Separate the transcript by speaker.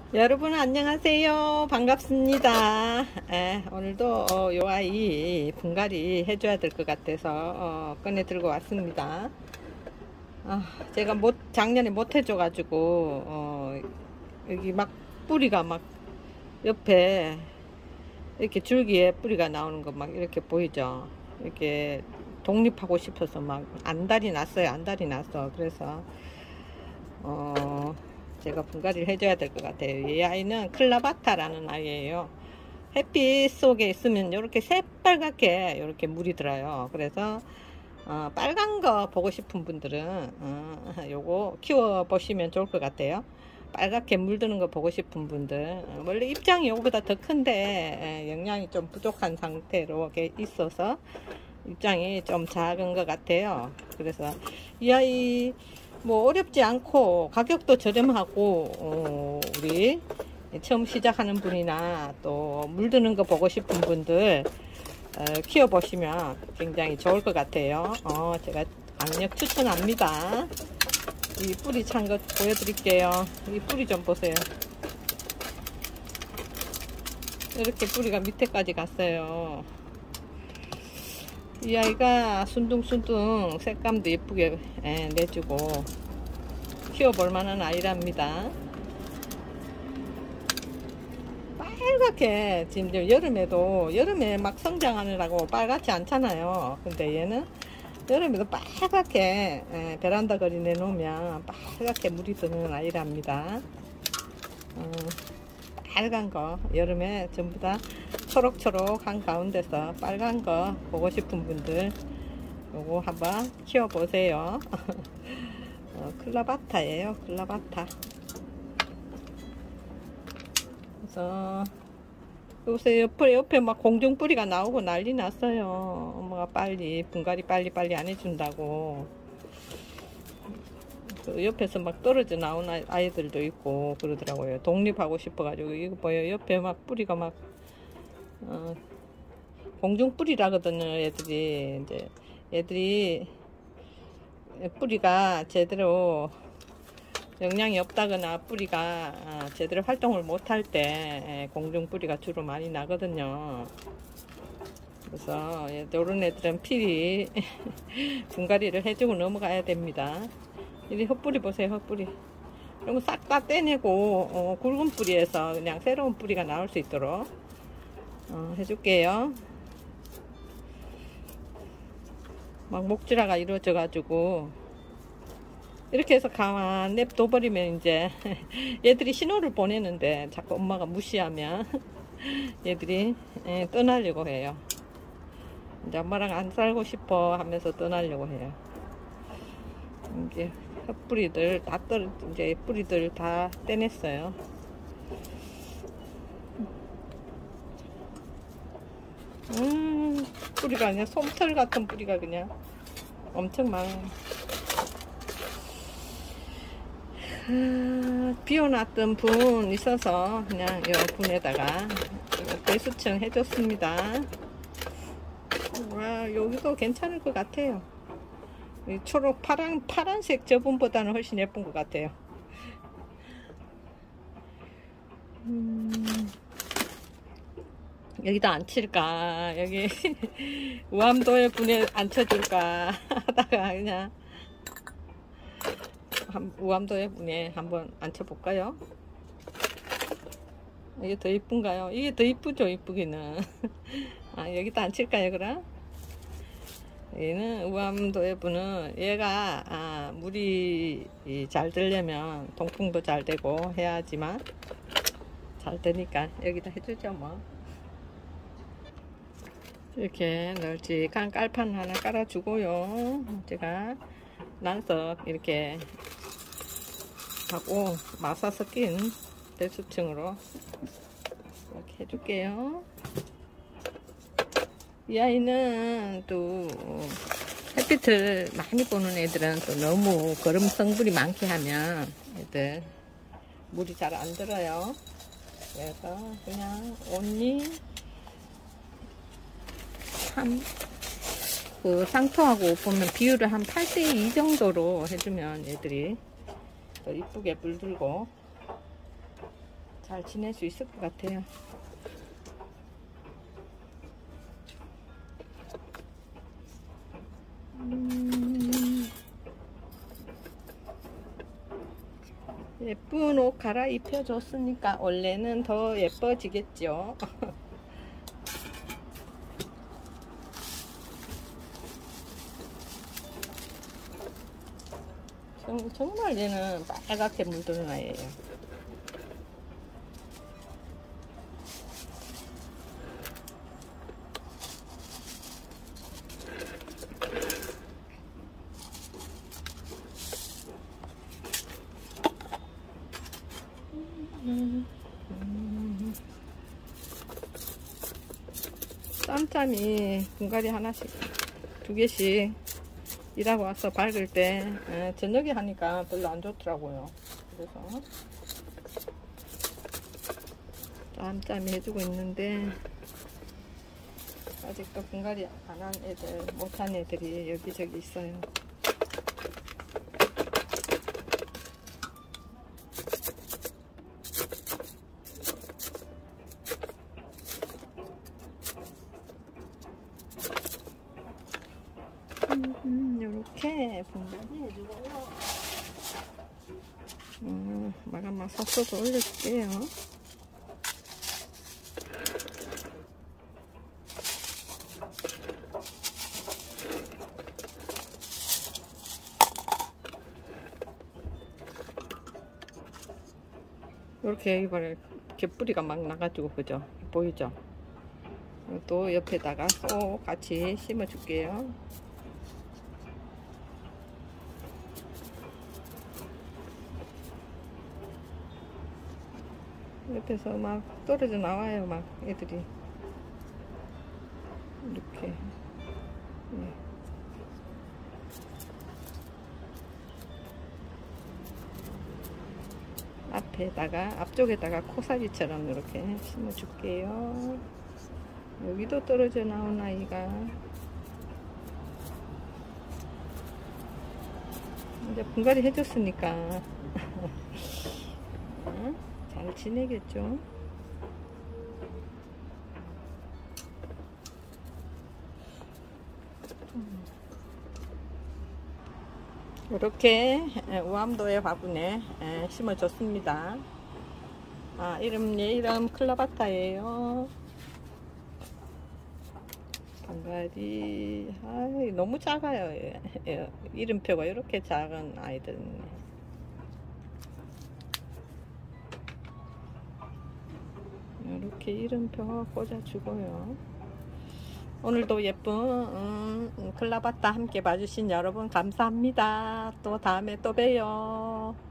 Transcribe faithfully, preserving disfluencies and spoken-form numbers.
Speaker 1: 여러분 안녕하세요. 반갑습니다. 에, 오늘도 어, 요 아이 분갈이 해줘야 될 것 같아서 어, 꺼내 들고 왔습니다. 아, 제가 못 작년에 못 해줘 가지고 어, 여기 막 뿌리가 막 옆에 이렇게 줄기에 뿌리가 나오는 거 막 이렇게 보이죠. 이렇게 독립하고 싶어서 막 안달이 났어요. 안달이 났어. 그래서 어 제가 분갈이를 해줘야 될 것 같아요. 이 아이는 클라바타라는 아이예요. 햇빛 속에 있으면 이렇게 새빨갛게 이렇게 물이 들어요. 그래서 어, 빨간 거 보고 싶은 분들은 어, 요거 키워 보시면 좋을 것 같아요. 빨갛게 물드는 거 보고 싶은 분들, 어, 원래 입장이 요거보다 더 큰데 에, 영양이 좀 부족한 상태로 있어서 입장이 좀 작은 것 같아요. 그래서 이 아이 뭐 어렵지 않고 가격도 저렴하고 어, 우리 처음 시작하는 분이나 또 물드는 거 보고 싶은 분들 어, 키워 보시면 굉장히 좋을 것 같아요. 어, 제가 강력 추천합니다. 이 뿌리 찬 거 보여드릴게요. 이 뿌리 좀 보세요. 이렇게 뿌리가 밑에까지 갔어요. 이 아이가 순둥순둥 색감도 예쁘게 예, 내주고 키워볼 만한 아이랍니다. 빨갛게 지금 여름에도 여름에 막 성장하느라고 빨갛지 않잖아요. 근데 얘는 여름에도 빨갛게 예, 베란다 거리 내놓으면 빨갛게 물이 드는 아이랍니다. 어, 빨간 거 여름에 전부 다 초록초록한 가운데서 빨간 거 보고 싶은 분들 요거 한번 키워 보세요. 어, 클라바타예요. 클라바타. 그래서 요새 옆에 옆에 막 공중 뿌리가 나오고 난리 났어요. 엄마가 빨리 분갈이 빨리 빨리 안 해준다고. 그 옆에서 막 떨어져 나온 아이들도 있고 그러더라고요. 독립하고 싶어가지고. 이거 보여, 옆에 막 뿌리가 막 어, 공중 뿌리라거든요. 애들이 이제 애들이 뿌리가 제대로 영양이 없다거나 뿌리가 제대로 활동을 못할 때 공중 뿌리가 주로 많이 나거든요. 그래서 이런 애들은 필히 분갈이를 해주고 넘어가야 됩니다. 이 헛뿌리 보세요. 헛뿌리 이런 거 싹 다 떼내고 어, 굵은 뿌리에서 그냥 새로운 뿌리가 나올 수 있도록 어, 해줄게요. 막 목질화가 이루어져 가지고 이렇게 해서 가만 냅둬버리면 이제 얘들이 신호를 보내는데 자꾸 엄마가 무시하면 얘들이 예, 떠나려고 해요. 이제 엄마랑 안 살고 싶어 하면서 떠나려고 해요. 이제 헛뿌리들 다 떨어, 이제 뿌리들 다 떼냈어요. 음, 뿌리가 그냥 솜털 같은 뿌리가 그냥 엄청 많아요. 아, 비워놨던 분 있어서 그냥 이 분에다가 배수청 해줬습니다. 와, 여기도 괜찮을 것 같아요. 초록 파란 파란색 저분보다는 훨씬 예쁜 것 같아요. 음, 여기다 앉힐까, 여기 우암도의 분에 앉혀줄까 하다가 그냥 한, 우암도의 분에 한번 앉혀볼까요? 이게 더 이쁜가요? 이게 더 이쁘죠? 이쁘기는. 아, 여기다 앉힐까요 그럼? 얘는 우암도의 분은 얘가 아, 물이 잘 들려면 통풍도 잘 되고 해야지만 잘 되니까 여기다 해주죠 뭐. 이렇게 널찍한 깔판 하나 깔아주고요. 제가 난석 이렇게 하고 마사 섞인 배수층으로 이렇게 해줄게요. 이 아이는 또 햇빛을 많이 보는 애들은 또 너무 거름 성분이 많게 하면 애들 물이 잘 안 들어요. 그래서 그냥 온리 한 그 상토하고 보면 비율을 한 팔 대 이 정도로 해주면 애들이 더 이쁘게 물들고 잘 지낼 수 있을 것 같아요. 음, 예쁜 옷 갈아입혀 줬으니까 원래는 더 예뻐지겠죠. 정말 얘는 빨갛게 물드는 아이예요. 음, 음. 짬짬이 분갈이 하나씩 두 개씩 일하고 와서 밝을 때 에, 저녁에 하니까 별로 안 좋더라고요. 그래서 짬짬이 해주고 있는데 아직도 분갈이 안 한 애들, 못한 애들이 여기저기 있어요. 음, 요렇게 분갈이 해주고요. 음, 마감막 섞어서 올려줄게요. 이렇게 이번에 갯뿌리가 막 나가지고 그죠? 보이죠? 또 옆에다가 쏙 같이 심어 줄게요. 옆에서 막 떨어져 나와요, 막 애들이 이렇게. 네. 앞에다가 앞쪽에다가 코사지처럼 이렇게 심어 줄게요. 여기도 떨어져 나온 아이가 이제 분갈이 해줬으니까 어? 잘 지내겠죠. 이렇게 우암도의 화분에 심어줬습니다. 아, 이름 얘 이름 클라바타예요. 분갈이 아, 너무 작아요. 이름표가 이렇게 작은 아이들은. 이렇게 이름표 꽂아주고요. 오늘도 예쁜 음, 클라바타 함께 봐주신 여러분 감사합니다. 또 다음에 또 봬요.